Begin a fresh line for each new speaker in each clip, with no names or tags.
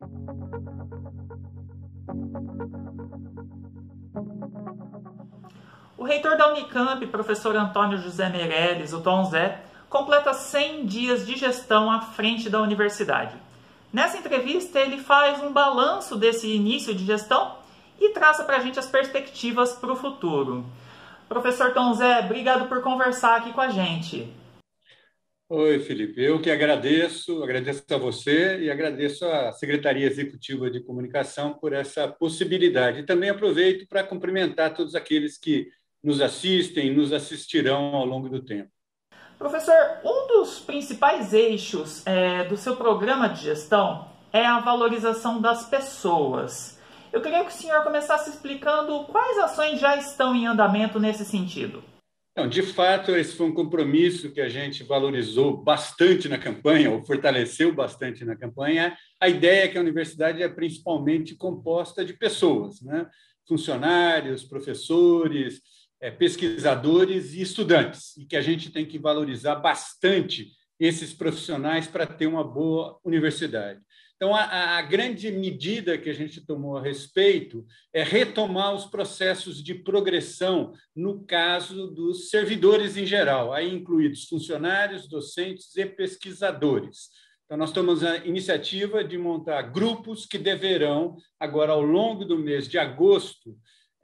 O reitor da Unicamp, professor Antônio José Meirelles, o Tom Zé, completa 100 dias de gestão à frente da universidade. Nessa entrevista, ele faz um balanço desse início de gestão e traça para a gente as perspectivas para o futuro. Professor Tom Zé, obrigado por conversar aqui com a gente.
Oi, Felipe. Eu que agradeço a você e agradeço à Secretaria Executiva de Comunicação por essa possibilidade. E também aproveito para cumprimentar todos aqueles que nos assistem e nos assistirão ao longo do tempo.
Professor, um dos principais eixos do seu programa de gestão é a valorização das pessoas. Eu queria que o senhor começasse explicando quais ações já estão em andamento nesse sentido.
Não, de fato, esse foi um compromisso que a gente valorizou bastante na campanha, ou fortaleceu bastante na campanha. A ideia é que a universidade é principalmente composta de pessoas, né? Funcionários, professores, pesquisadores e estudantes, e que a gente tem que valorizar bastante esses profissionais para ter uma boa universidade. Então, a grande medida que a gente tomou a respeito é retomar os processos de progressão no caso dos servidores em geral, aí incluídos funcionários, docentes e pesquisadores. Então, nós tomamos a iniciativa de montar grupos que deverão, agora ao longo do mês de agosto,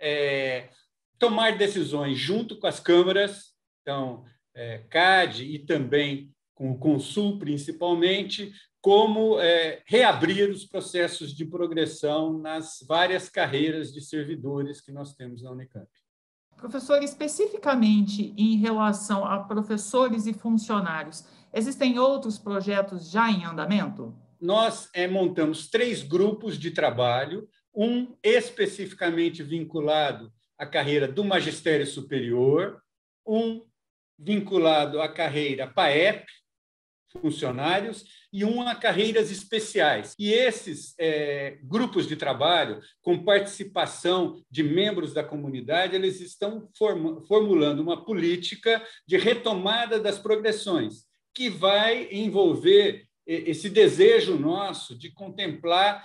tomar decisões junto com as câmaras, então, CAD e também com o Consul, principalmente, como reabrir os processos de progressão nas várias carreiras de servidores que nós temos na Unicamp.
Professor, especificamente em relação a professores e funcionários, existem outros projetos já em andamento?
Nós montamos 3 grupos de trabalho, um especificamente vinculado à carreira do magistério superior, um vinculado à carreira PAEP, funcionários, e um a carreiras especiais. E esses grupos de trabalho, com participação de membros da comunidade, eles estão formulando uma política de retomada das progressões, que vai envolver esse desejo nosso de contemplar,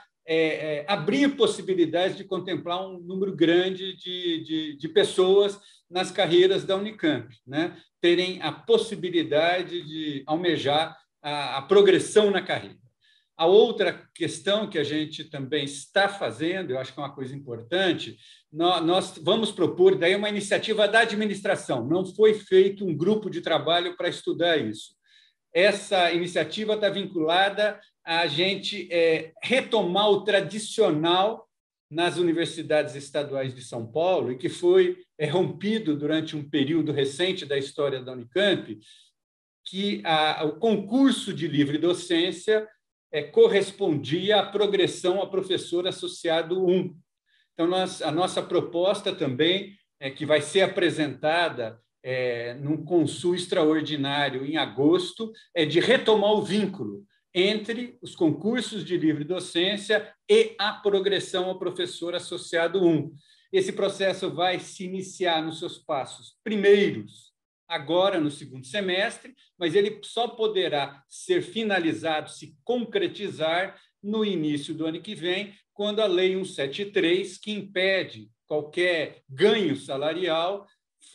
abrir possibilidades de contemplar um número grande de pessoas nas carreiras da Unicamp, né? Terem a possibilidade de almejar a progressão na carreira. A outra questão que a gente também está fazendo, eu acho que é uma coisa importante, nós vamos propor daí uma iniciativa da administração. Não foi feito um grupo de trabalho para estudar isso. Essa iniciativa está vinculada a gente retomar o tradicional nas universidades estaduais de São Paulo, e que foi rompido durante um período recente da história da Unicamp, que o concurso de livre docência correspondia à progressão a professor associado 1. Então, a nossa proposta também, que vai ser apresentada num Consul extraordinário em agosto, é de retomar o vínculo entre os concursos de livre docência e a progressão ao professor associado 1. Esse processo vai se iniciar nos seus passos primeiros, agora no segundo semestre, mas ele só poderá ser finalizado, se concretizar, no início do ano que vem, quando a Lei 173, que impede qualquer ganho salarial,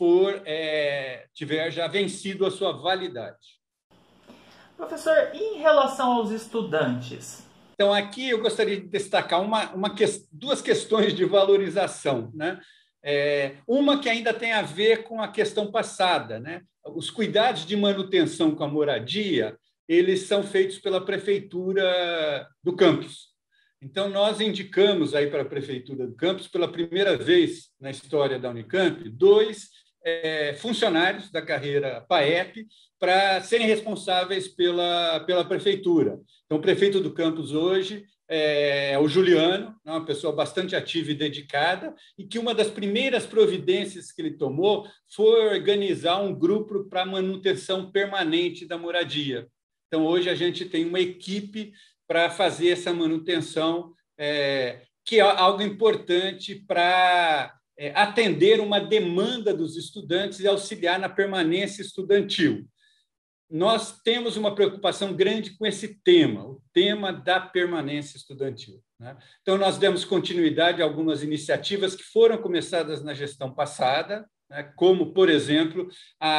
tiver já vencido a sua validade.
Professor, e em relação aos estudantes?
Então, aqui eu gostaria de destacar duas questões de valorização, né? Uma que ainda tem a ver com a questão passada, né? Os cuidados de manutenção com a moradia, eles são feitos pela prefeitura do campus. Então, nós indicamos aí para a prefeitura do campus, pela primeira vez na história da Unicamp, 2 funcionários da carreira PAEP para serem responsáveis pela prefeitura. Então, o prefeito do campus hoje é o Juliano, uma pessoa bastante ativa e dedicada, e que uma das primeiras providências que ele tomou foi organizar um grupo para manutenção permanente da moradia. Então, hoje a gente tem uma equipe para fazer essa manutenção, que é algo importante para atender uma demanda dos estudantes e auxiliar na permanência estudantil. nós temos uma preocupação grande com esse tema, o tema da permanência estudantil, né? Então, nós demos continuidade a algumas iniciativas que foram começadas na gestão passada, né? Como, por exemplo,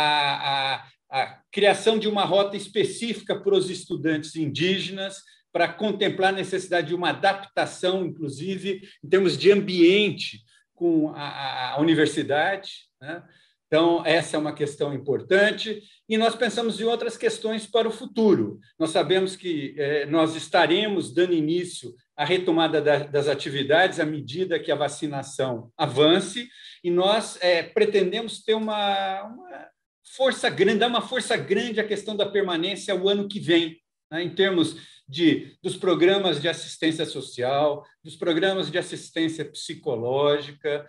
a criação de uma rota específica para os estudantes indígenas, para contemplar a necessidade de uma adaptação, inclusive, em termos de ambiente com a universidade, né? Então, essa é uma questão importante. E nós pensamos em outras questões para o futuro. Nós sabemos que nós estaremos dando início à retomada das atividades à medida que a vacinação avance, e nós pretendemos ter uma força grande, dar uma força grande à questão da permanência o ano que vem, né, em termos dos programas de assistência social, dos programas de assistência psicológica,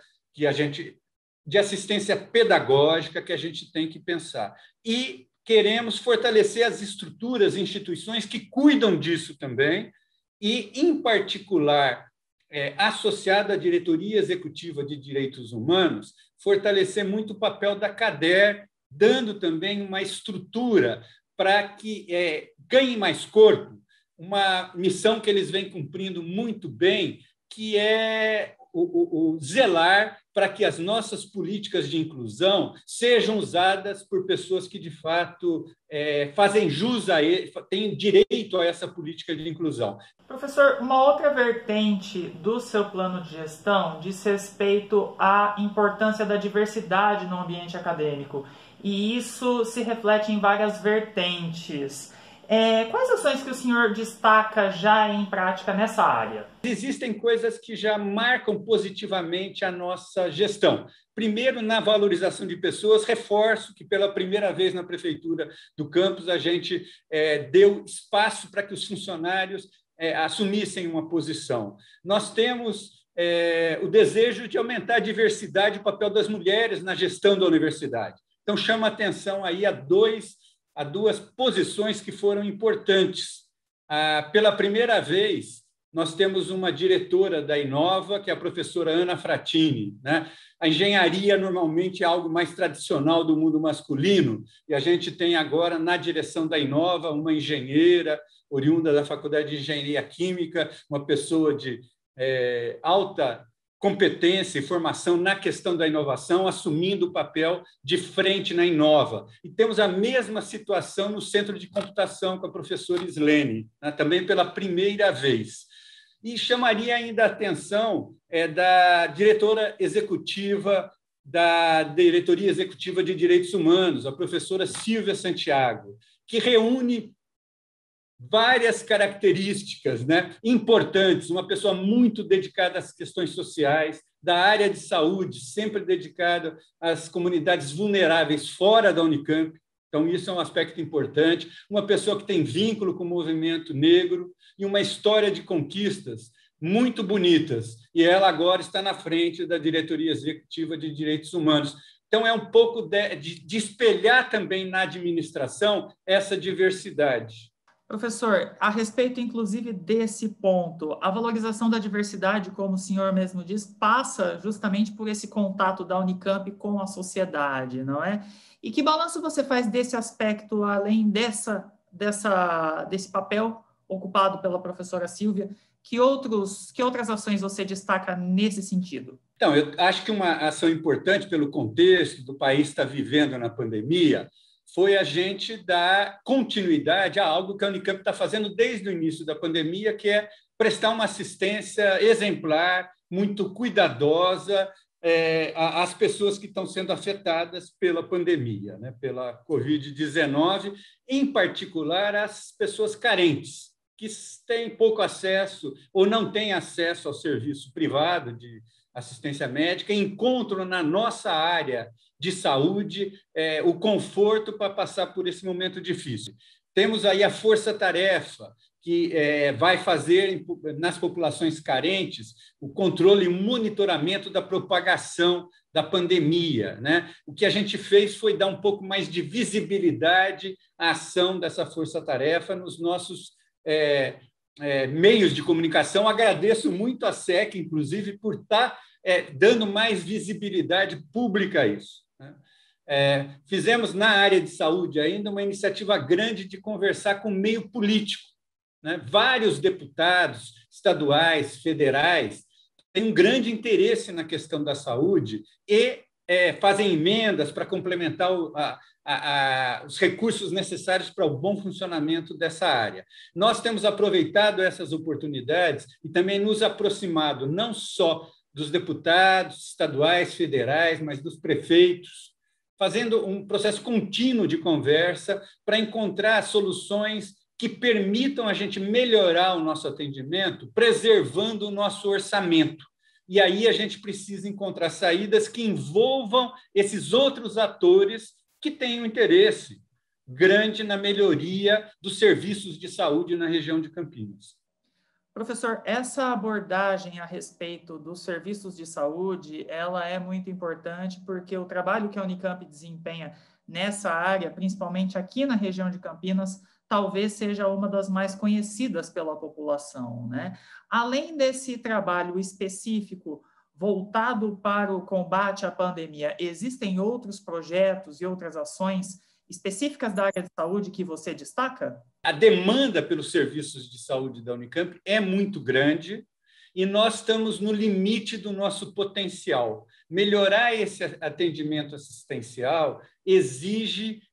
de assistência pedagógica que a gente tem que pensar. E queremos fortalecer as estruturas, instituições que cuidam disso também, e, em particular, associada à Diretoria Executiva de Direitos Humanos, fortalecer muito o papel da CADER, dando também uma estrutura para que ganhe mais corpo, uma missão que eles vêm cumprindo muito bem, que é o zelar para que as nossas políticas de inclusão sejam usadas por pessoas que, de fato, fazem jus a ele, têm direito a essa política de inclusão.
Professor, uma outra vertente do seu plano de gestão diz respeito à importância da diversidade no ambiente acadêmico, e isso se reflete em várias vertentes. Quais ações que o senhor destaca já em prática nessa área?
Existem coisas que já marcam positivamente a nossa gestão. Primeiro, na valorização de pessoas, reforço que pela primeira vez na prefeitura do campus a gente deu espaço para que os funcionários assumissem uma posição. Nós temos o desejo de aumentar a diversidade e o papel das mulheres na gestão da universidade. Então, chama atenção aí a duas posições que foram importantes. Pela primeira vez, nós temos uma diretora da Inova, que é a professora Ana Fratini, né? A engenharia normalmente é algo mais tradicional do mundo masculino, e a gente tem agora, na direção da Inova, uma engenheira oriunda da Faculdade de Engenharia Química, uma pessoa de alta competência e formação na questão da inovação, assumindo o papel de frente na Inova. E temos a mesma situação no Centro de Computação com a professora Islene, né, também pela primeira vez. E chamaria ainda a atenção da diretora executiva da Diretoria Executiva de Direitos Humanos, a professora Silvia Santiago, que reúne várias características, né, importantes, uma pessoa muito dedicada às questões sociais, da área de saúde, sempre dedicada às comunidades vulneráveis fora da Unicamp, então isso é um aspecto importante, uma pessoa que tem vínculo com o movimento negro e uma história de conquistas muito bonitas, e ela agora está na frente da Diretoria Executiva de Direitos Humanos. Então, é um pouco de espelhar também na administração essa diversidade.
Professor, a respeito, inclusive, desse ponto, a valorização da diversidade, como o senhor mesmo diz, passa justamente por esse contato da Unicamp com a sociedade, não é? E que balanço você faz desse aspecto, além desse papel ocupado pela professora Silvia? Que outras ações você destaca nesse sentido?
Então, eu acho que uma ação importante pelo contexto do país está vivendo na pandemia foi a gente dar continuidade a algo que a Unicamp está fazendo desde o início da pandemia, que é prestar uma assistência exemplar, muito cuidadosa às pessoas que estão sendo afetadas pela pandemia, né, pela Covid-19, em particular às pessoas carentes, que têm pouco acesso ou não têm acesso ao serviço privado de assistência médica, encontram na nossa área de saúde o conforto para passar por esse momento difícil. Temos aí a força-tarefa, que vai fazer nas populações carentes o controle e monitoramento da propagação da pandemia, né? O que a gente fez foi dar um pouco mais de visibilidade à ação dessa força-tarefa nos nossos meios de comunicação. Agradeço muito a SEC, inclusive, por estar dando mais visibilidade pública a isso, né? Fizemos na área de saúde ainda uma iniciativa grande de conversar com o meio político, né? Vários deputados estaduais, federais, têm um grande interesse na questão da saúde e fazem emendas para complementar os recursos necessários para o bom funcionamento dessa área. Nós temos aproveitado essas oportunidades e também nos aproximado não só dos deputados estaduais, federais, mas dos prefeitos, fazendo um processo contínuo de conversa para encontrar soluções que permitam a gente melhorar o nosso atendimento, preservando o nosso orçamento. E aí a gente precisa encontrar saídas que envolvam esses outros atores que têm um interesse grande na melhoria dos serviços de saúde na região de Campinas.
Professor, essa abordagem a respeito dos serviços de saúde, ela é muito importante porque o trabalho que a Unicamp desempenha nessa área, principalmente aqui na região de Campinas, talvez seja uma das mais conhecidas pela população, né? Além desse trabalho específico voltado para o combate à pandemia, existem outros projetos e outras ações específicas da área de saúde que você destaca?
A demanda pelos serviços de saúde da Unicamp é muito grande e nós estamos no limite do nosso potencial. Melhorar esse atendimento assistencial exige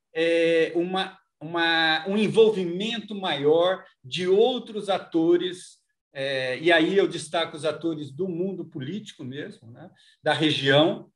um envolvimento maior de outros atores, e aí eu destaco os atores do mundo político mesmo, né, da região,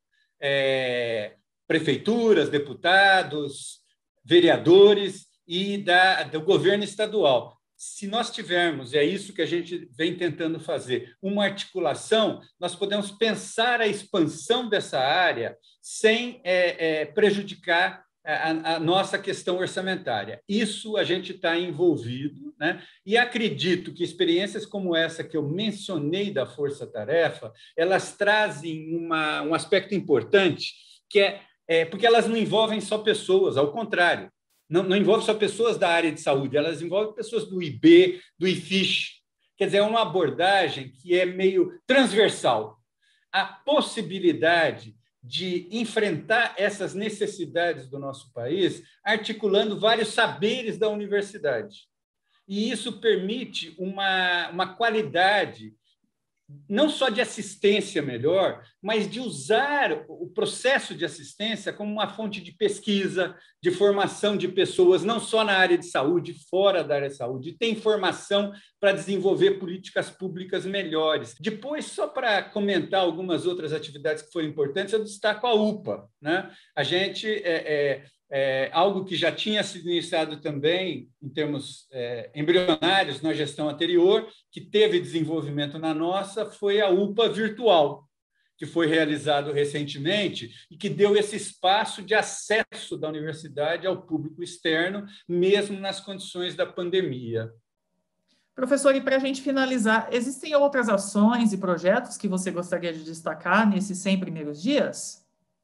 prefeituras, deputados, vereadores e do governo estadual. Se nós tivermos, é isso que a gente vem tentando fazer, uma articulação, nós podemos pensar a expansão dessa área sem prejudicar a nossa questão orçamentária. Isso a gente está envolvido, né? E acredito que experiências como essa que eu mencionei da Força Tarefa, elas trazem um aspecto importante, que porque elas não envolvem só pessoas, ao contrário, não envolve só pessoas da área de saúde, elas envolvem pessoas do IB, do IFISH. Quer dizer, é uma abordagem que é meio transversal. A possibilidade de enfrentar essas necessidades do nosso país, articulando vários saberes da universidade. E isso permite uma qualidade não só de assistência melhor, mas de usar o processo de assistência como uma fonte de pesquisa, de formação de pessoas, não só na área de saúde, fora da área de saúde, tem formação para desenvolver políticas públicas melhores. Depois, só para comentar algumas outras atividades que foram importantes, eu destaco a UPA, né? A gente algo que já tinha sido iniciado também em termos embrionários na gestão anterior, que teve desenvolvimento na nossa, foi a UPA virtual, que foi realizado recentemente e que deu esse espaço de acesso da universidade ao público externo, mesmo nas condições da pandemia.
Professor, e para a gente finalizar, existem outras ações e projetos que você gostaria de destacar nesses 100 primeiros dias?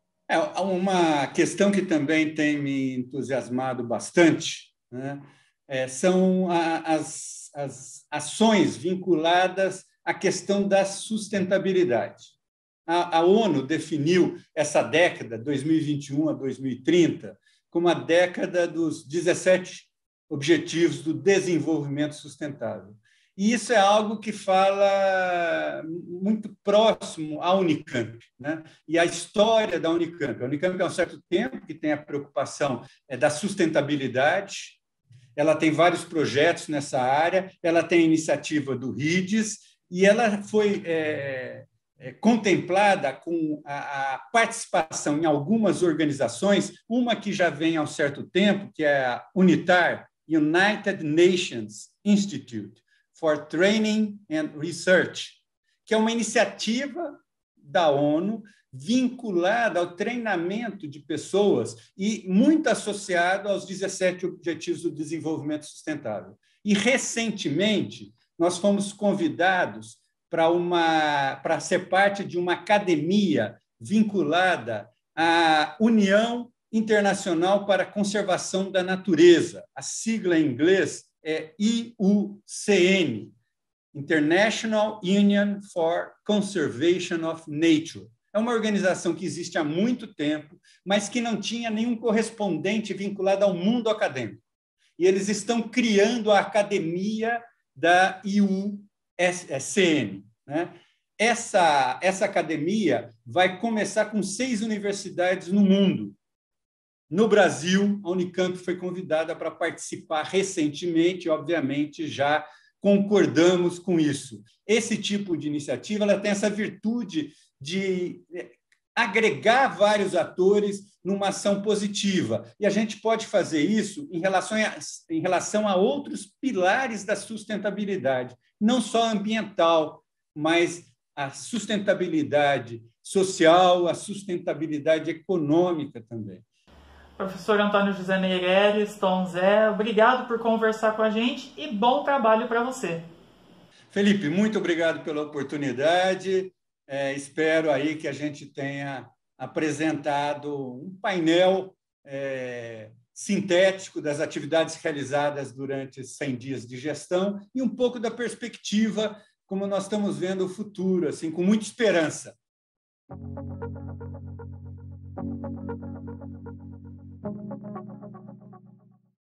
Uma questão que também tem me entusiasmado bastante, né, são as ações vinculadas à questão da sustentabilidade. A ONU definiu essa década, 2021 a 2030, como a década dos 17 Objetivos do Desenvolvimento Sustentável. E isso é algo que fala muito próximo à Unicamp, né? E à história da Unicamp. A Unicamp, há um certo tempo, que tem a preocupação da sustentabilidade, ela tem vários projetos nessa área, ela tem a iniciativa do RIDES, e ela foi contemplada com a participação em algumas organizações, uma que já vem há um certo tempo, que é a UNITAR, United Nations Institute for Training and Research, que é uma iniciativa da ONU vinculada ao treinamento de pessoas e muito associado aos 17 Objetivos do Desenvolvimento Sustentável. E, recentemente, nós fomos convidados para ser parte de uma academia vinculada à União Internacional para a Conservação da Natureza. A sigla em inglês é IUCN, International Union for Conservation of Nature. É uma organização que existe há muito tempo, mas que não tinha nenhum correspondente vinculado ao mundo acadêmico. E eles estão criando a academia da IUCN, né? Essa academia vai começar com 6 universidades no mundo. No Brasil, a Unicamp foi convidada para participar recentemente, obviamente já concordamos com isso. Esse tipo de iniciativa ela tem essa virtude de agregar vários atores numa ação positiva. E a gente pode fazer isso em relação a outros pilares da sustentabilidade, não só ambiental, mas a sustentabilidade social, a sustentabilidade econômica também.
Professor Antônio José Meirelles, Tom Zé, obrigado por conversar com a gente e bom trabalho para você.
Felipe, muito obrigado pela oportunidade. Espero aí que a gente tenha apresentado um painel sintético das atividades realizadas durante 100 dias de gestão e um pouco da perspectiva como nós estamos vendo o futuro, assim, com muita esperança.